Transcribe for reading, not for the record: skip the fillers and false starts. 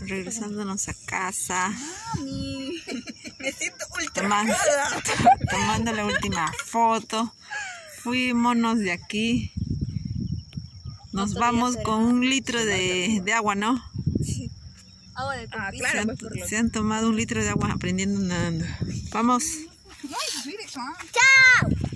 regresándonos a casa. Mami, me siento ultra tomando la última foto. Fuímonos de aquí. Nos vamos con 1 litro de agua, ¿no? Agua de pepita. Claro, se han tomado 1 litro de agua aprendiendo nadando. Vamos. ¡Chao!